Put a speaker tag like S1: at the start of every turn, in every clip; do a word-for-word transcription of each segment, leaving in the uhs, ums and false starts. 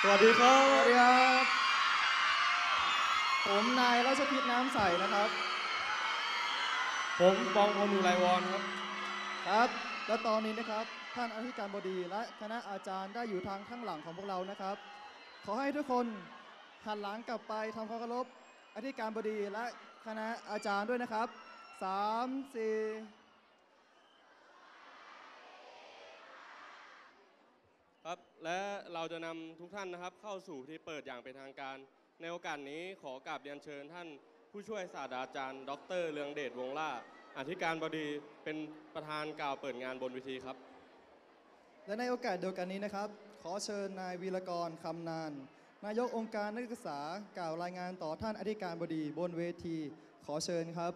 S1: สวัสดีครับ
S2: สวัสดีครับผมนายราชพิษน้ำใสนะครับ
S1: ผมปองพลอุไรวรครับ
S2: ครับและตอนนี้นะครับท่านอธิการบดีและคณะอาจารย์ได้อยู่ทางข้างหลังของพวกเรานะครับขอให้ทุกคนหันหลังกลับไปทำความเคารพอธิการบดีและคณะอาจารย์ด้วยนะครับสามสี่
S1: ครับและเราจะนำทุกท่านนะครับเข้าสู่พิธีเปิดอย่างเป็นทางการในโอกาสนี้ขอกราบเรียนเชิญท่านผู้ช่วยศาสตราจารย์ดรเรืองเดชวงศ์ล่าอธิการบดีเป็นประธานกล่าวเปิดงานบนเวทีครับ
S2: และในโอกาสเดียวกันนี้นะครับขอเชิญนายวีรกรคำนานนายกองค์การนักศึกษากล่าวรายงานต่อท่านอธิการบดีบนเวทีขอเชิญครับ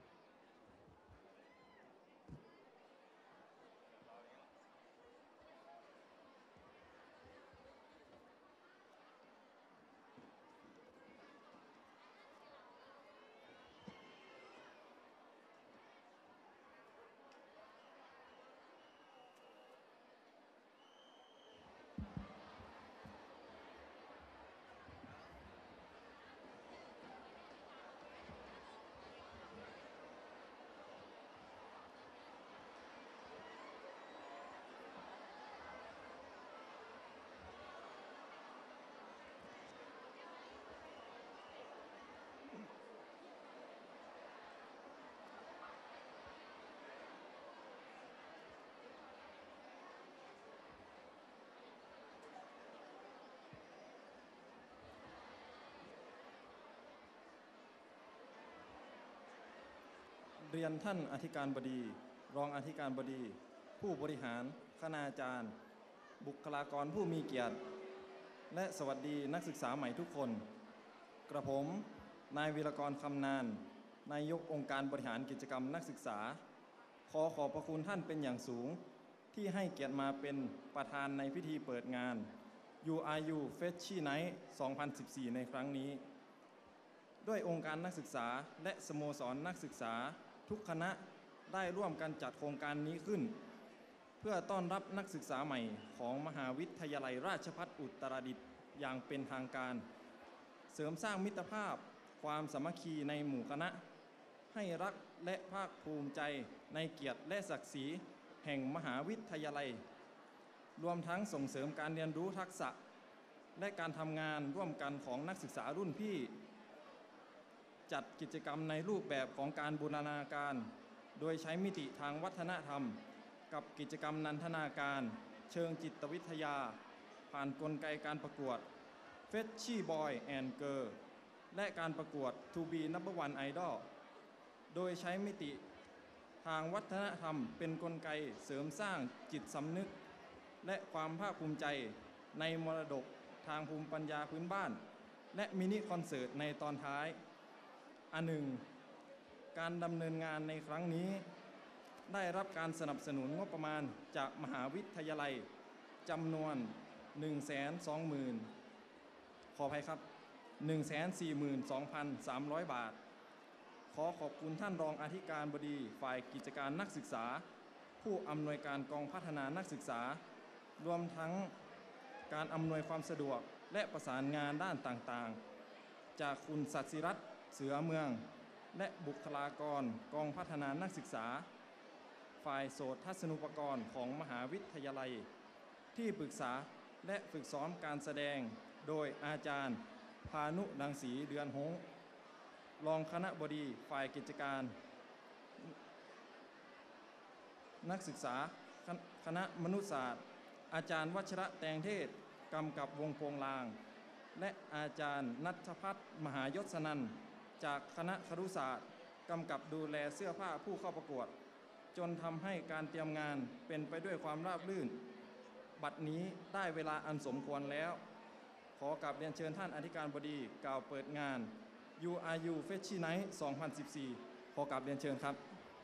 S3: เรียนท่านอธิการบดีรองอธิการบดีผู้บริหารคณาจารย์บุคลากรผู้มีเกียรติและสวัสดีนักศึกษาใหม่ทุกคนกระผมนายวีรกรคำนานนายกองค์การบริหารกิจกรรมนักศึกษาขอขอบพระคุณท่านเป็นอย่างสูงที่ให้เกียรติมาเป็นประธานในพิธีเปิดงาน ยู อาร์ ยู Freshie Night สองพันสิบสี่ ในครั้งนี้ด้วยองค์การนักศึกษาและสโมสรนักศึกษาทุกคณะได้ร่วมกันจัดโครงการนี้ขึ้นเพื่อต้อนรับนักศึกษาใหม่ของมหาวิทยาลัยราชภัฏอุตรดิตถ์อย่างเป็นทางการเสริมสร้างมิตรภาพความสามัคคีในหมู่คณะให้รักและภาคภูมิใจในเกียรติและศักดิ์ศรีแห่งมหาวิทยาลัยรวมทั้งส่งเสริมการเรียนรู้ทักษะและการทำงานร่วมกันของนักศึกษารุ่นพี่จัดกิจกรรมในรูปแบบของการบูรณาการโดยใช้มิติทางวัฒนธรรมกับกิจกรรมนันทนาการเชิงจิตวิทยาผ่านกลไกการประกวด Freshie Boy and Girl และการประกวด To Be Number One Idol โดยใช้มิติทางวัฒนธรรมเป็นกลไกเสริมสร้างจิตสำนึกและความภาคภูมิใจในมรดกทางภูมิปัญญาพื้นบ้านและมินิคอนเสิร์ตในตอนท้ายอันหนึ่งการดำเนินงานในครั้งนี้ได้รับการสนับสนุนงบประมาณจากมหาวิทยาลัยจำนวน หนึ่งแสนสองหมื่น ขออภัยครับ หนึ่งแสนสี่หมื่นสองพันสามร้อย บาทขอขอบคุณท่านรองอธิการบดีฝ่ายกิจการนักศึกษาผู้อำนวยการกองพัฒนานักศึกษารวมทั้งการอำนวยความสะดวกและประสานงานด้านต่างๆจากคุณสัตย์ศิรัตน์เสือเมืองและบุคลากรกองพัฒนานักศึกษาฝ่ายโสตทัศนุปกรณ์ของมหาวิทยาลัยที่ปรึกษาและฝึกซ้อมการแสดงโดยอาจารย์พานุดังศรีเดือนหงส์รองคณบดีฝ่ายกิจการนักศึกษาคณะมนุษยศาสตร์อาจารย์วัชระแตงเทศกำกับวงโปงลางและอาจารย์ณัฐพัฒน์มหายศนันท์จากคณะครุศาสตร์กำกับดูแลเสื้อผ้าผู้เข้าประกวดจนทำให้การเตรียมงานเป็นไปด้วยความราบรื่นบัดนี้ได้เวลาอันสมควรแล้วขอกราบเรียนเชิญท่านอธิการบดีกล่าวเปิดงาน ยู อาร์ ยู Freshie Night สองพันสิบสี่ ขอกราบเรียนเชิญครับ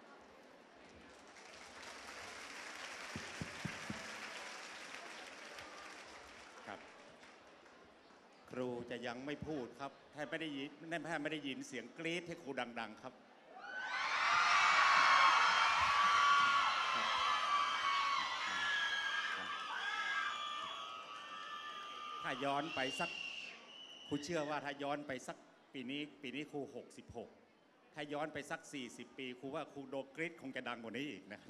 S4: ครูจะยังไม่พูดครับแทบไม่ได้ยินแทบไม่ได้ยินเสียงกรี๊ดให้ครูดังๆครับท่านาย้อนไปสักครูเชื่อว่าถ้าย้อนไปสักปีนี้ปีนี้ครูหกสิบหกถ้าย้อนไปสักสี่สิบปีครูว่าครูโดกริดคงจะดังกว่านี้อีกนะ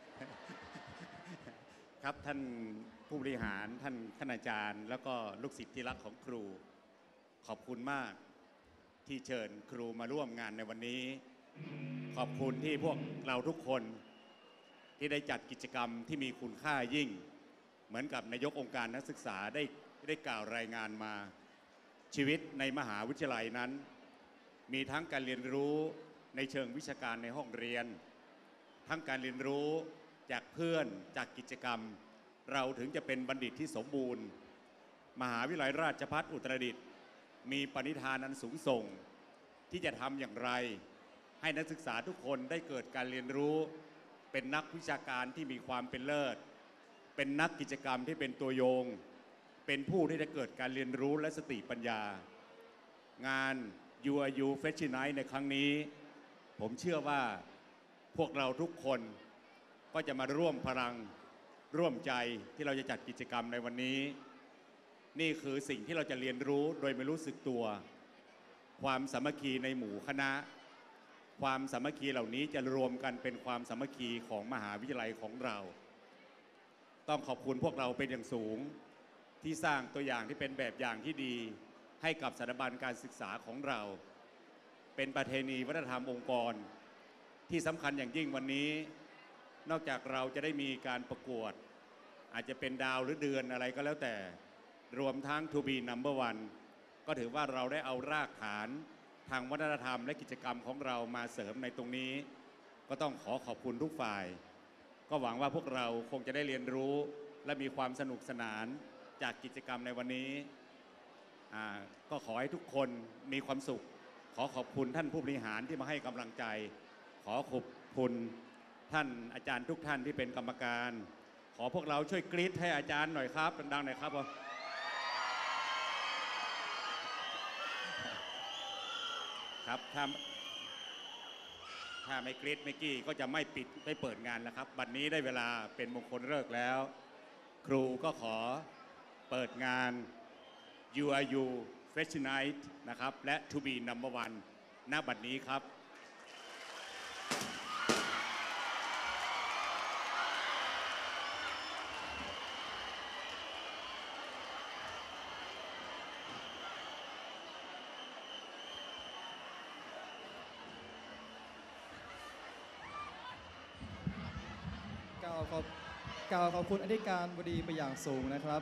S4: ครับท่านผู้บริหารท่านคณาจารย์ แล้วก็ลูกศิษย์ที่รักของครูขอบคุณมากที่เชิญครูมาร่วมงานในวันนี้ขอบคุณที่พวกเราทุกคนที่ได้จัดกิจกรรมที่มีคุณค่ายิ่งเหมือนกับนายกองค์การนักศึกษาได้ได้กล่าวรายงานมาชีวิตในมหาวิทยาลัยนั้นมีทั้งการเรียนรู้ในเชิงวิชาการในห้องเรียนทั้งการเรียนรู้จากเพื่อนจากกิจกรรมเราถึงจะเป็นบัณฑิตที่สมบูรณ์มหาวิทยาลัยราชภัฏอุตรดิตถ์มีปณิธานอันสูงส่งที่จะทำอย่างไรให้นักศึกษาทุกคนได้เกิดการเรียนรู้เป็นนักวิชาการที่มีความเป็นเลิศเป็นนักกิจกรรมที่เป็นตัวโยงเป็นผู้ที่จะเกิดการเรียนรู้และสติปัญญางาน ยู อาร์ ยู Fashion Night ในครั้งนี้ผมเชื่อว่าพวกเราทุกคนก็จะมาร่วมพลังร่วมใจที่เราจะจัดกิจกรรมในวันนี้นี่คือสิ่งที่เราจะเรียนรู้โดยไม่รู้สึกตัวความสามัคคีในหมู่คณะความสามัคคีเหล่านี้จะรวมกันเป็นความสามัคคีของมหาวิทยาลัยของเราต้องขอบคุณพวกเราเป็นอย่างสูงที่สร้างตัวอย่างที่เป็นแบบอย่างที่ดีให้กับสถาบันการศึกษาของเราเป็นประเพณีวัฒนธรรมองค์กรที่สำคัญอย่างยิ่งวันนี้นอกจากเราจะได้มีการประกวดอาจจะเป็นดาวหรือเดือนอะไรก็แล้วแต่รวมทั้ง To be number one ก็ถือว่าเราได้เอารากฐานทางวัฒนธรรมและกิจกรรมของเรามาเสริมในตรงนี้ก็ต้องขอขอบคุณทุกฝ่ายก็หวังว่าพวกเราคงจะได้เรียนรู้และมีความสนุกสนานจากกิจกรรมในวันนี้ก็ขอให้ทุกคนมีความสุขขอขอบคุณท่านผู้บริหารที่มาให้กำลังใจขอขอบคุณท่านอาจารย์ทุกท่านที่เป็นกรรมการขอพวกเราช่วยกรี๊ดให้อาจารย์หน่อยครับดังๆหน่อยครับครับถ้าถ้าไม่กรี๊ดไม่กี้ก็จะไม่ปิดไม่เปิดงานแล้วครับบัดนี้ได้เวลาเป็นมงคลฤกษ์แล้วครูก็ขอเปิดงาน ยู อาร์ ยู Fashion Night นะครับและ To be number one ณ บัดนี้ครับ
S2: กล่าวขอบกล่าวขอบคุณอธิการบดีไปอย่างสูงนะครับ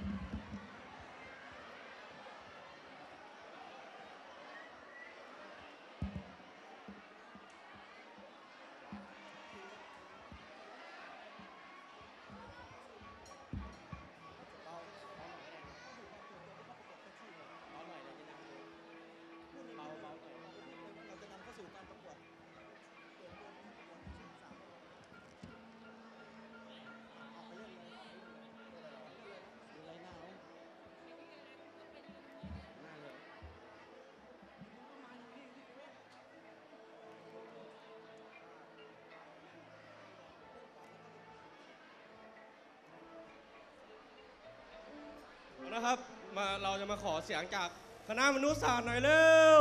S1: นะครับมาเราจะมาขอเสียงจากคณะมนุษยศาสตร์หน่อยเร็ว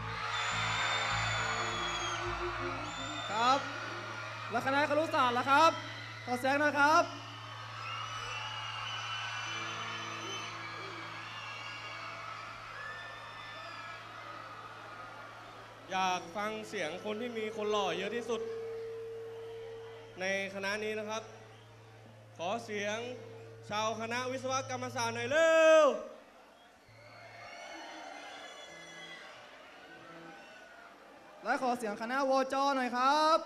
S2: ครับและคณะครุศาสตร์ล่ะครับขอเสียงหน่อยครับ
S1: อยากฟังเสียงคนที่มีคนหล่อเยอะที่สุดในคณะนี้นะครับขอเสียงชาวคณะวิศวกรรมศาสตร์หน่อยเร็ว
S2: และขอเสียงคณะวจ.หน่อยครับ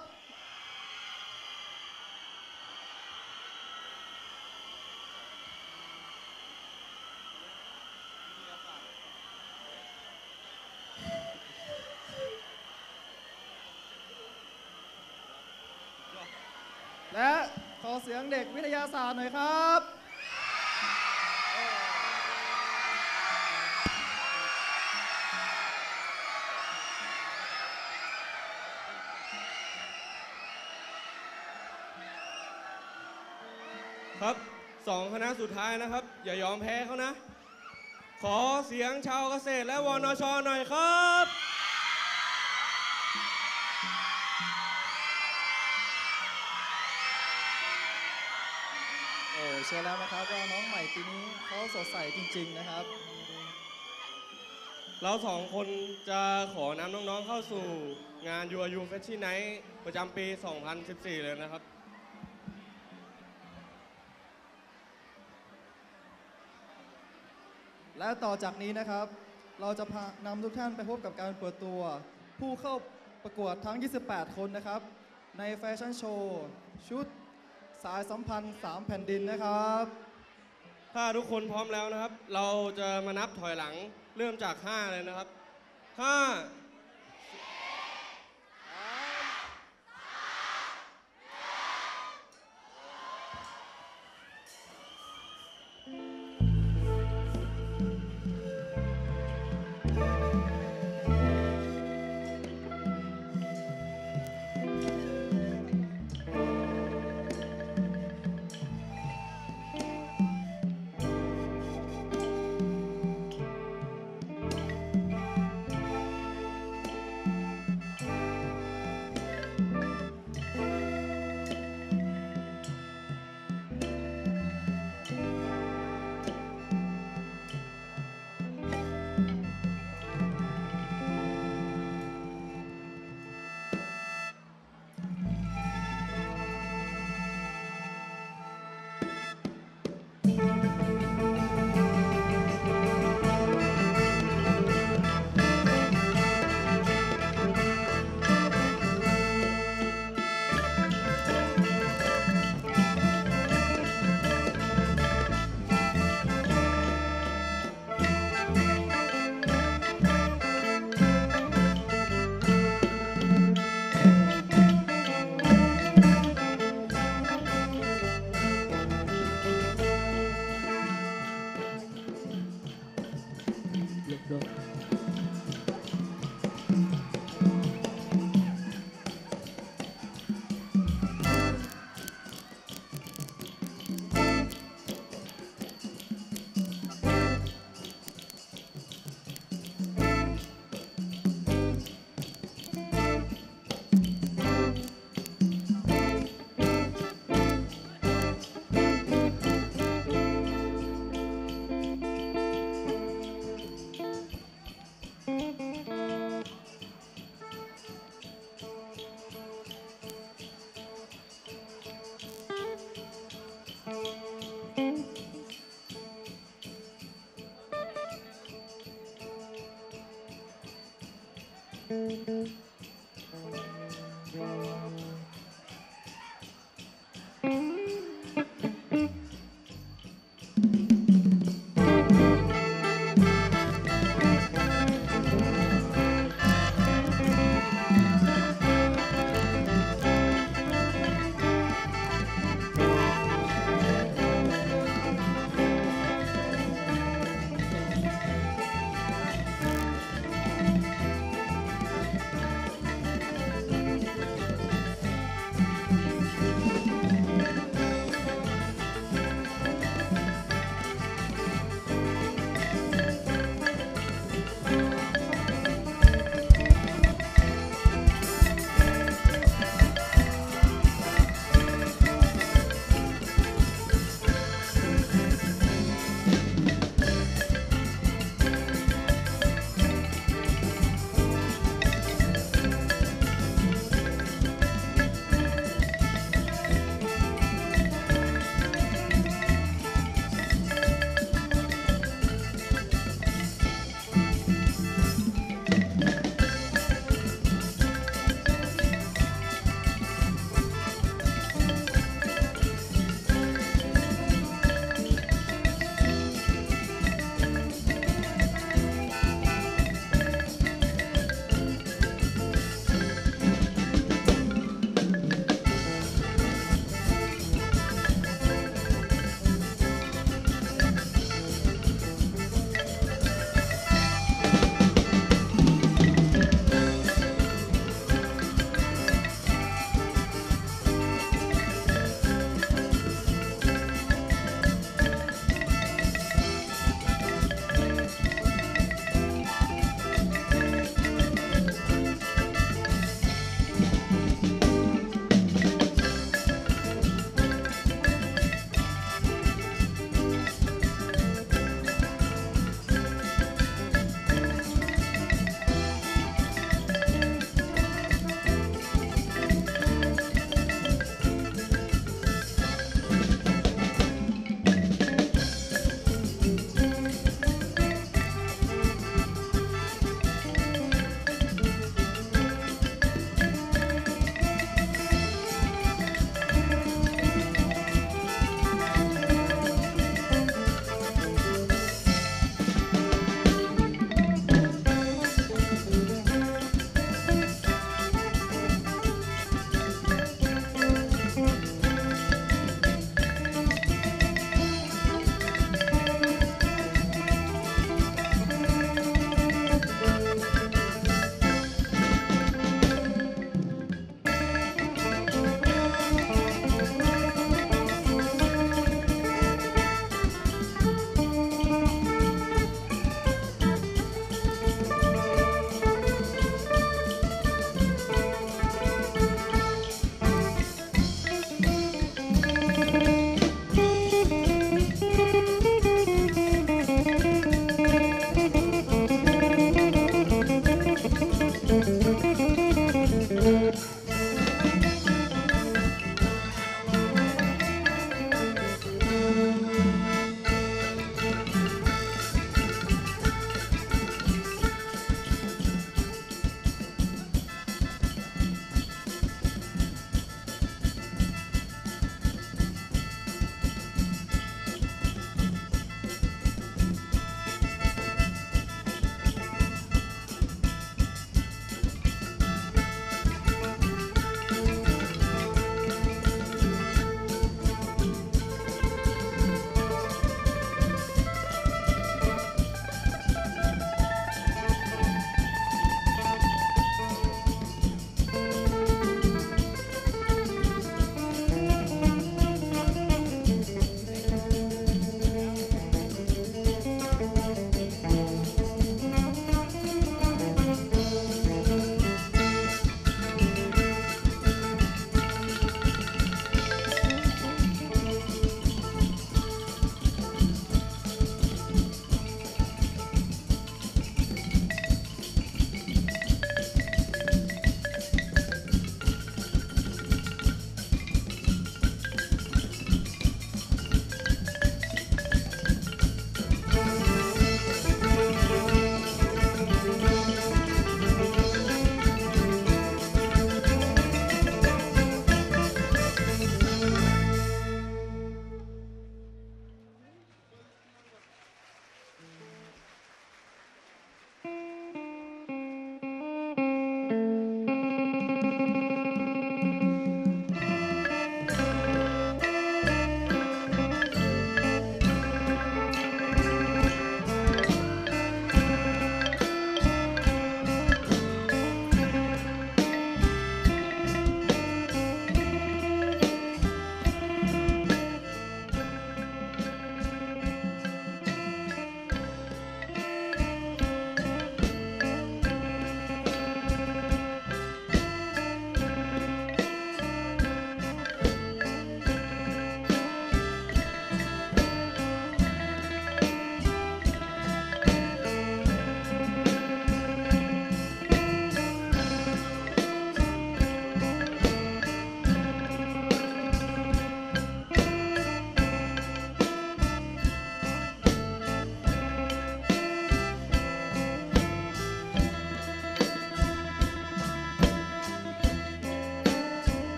S2: และขอเสียงเด็กวิทยาศาสตร์หน่อยครับ
S1: ครับสองคณะสุดท้ายนะครับอย่ายอมแพ้เขานะขอเสียงชาวเกษตรและวนช.หน่อยครับ
S2: โอ้เชื่อแล้วนะครับว่าน้องใหม่ปีนี้เขาสดใสจริงๆนะครับ
S1: เราสองคนจะขอนำน้องๆเข้าสู่งาน ยู อาร์ ยู Freshy Night ประจำปี สองพันสิบสี่ เลยนะครับ
S2: และต่อจากนี้นะครับ เราจะพานำทุกท่านไปพบกับการเปิดตัว ผู้เข้าประกวดทั้ง ยี่สิบแปด คนนะครับ ในแฟชั่นโชว์ชุดสายสัมพันธ์สามแผ่นดินนะครับ
S1: ถ้าทุกคนพร้อมแล้วนะครับ เราจะมานับถอยหลังเริ่มจาก ห้า เลยนะครับ ห้า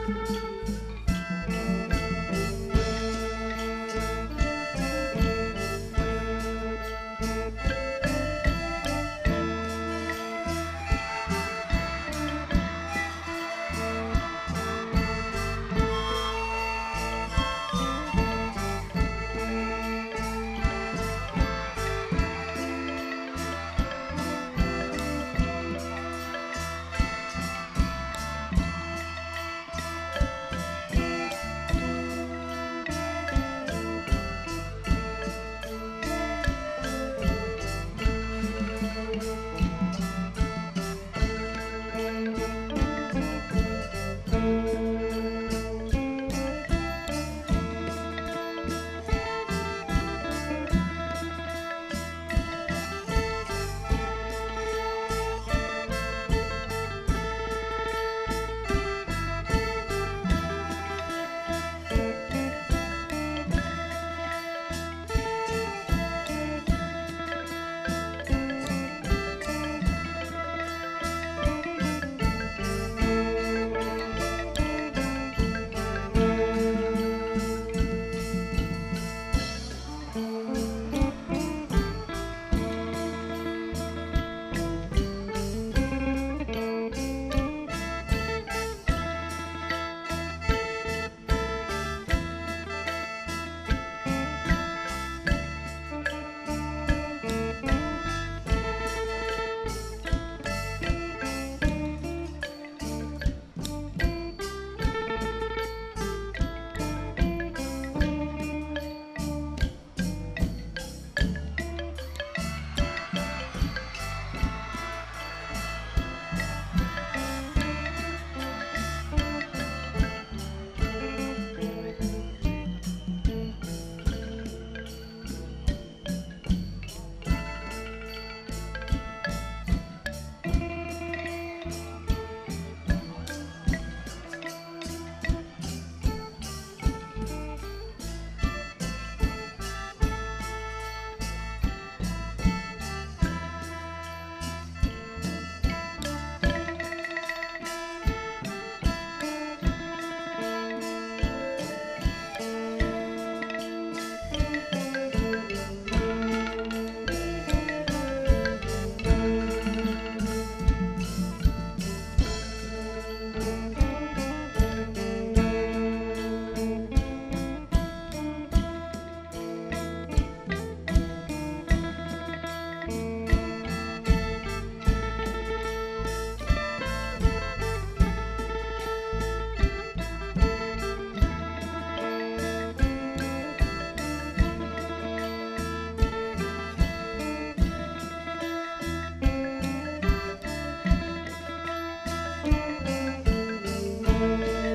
S2: ข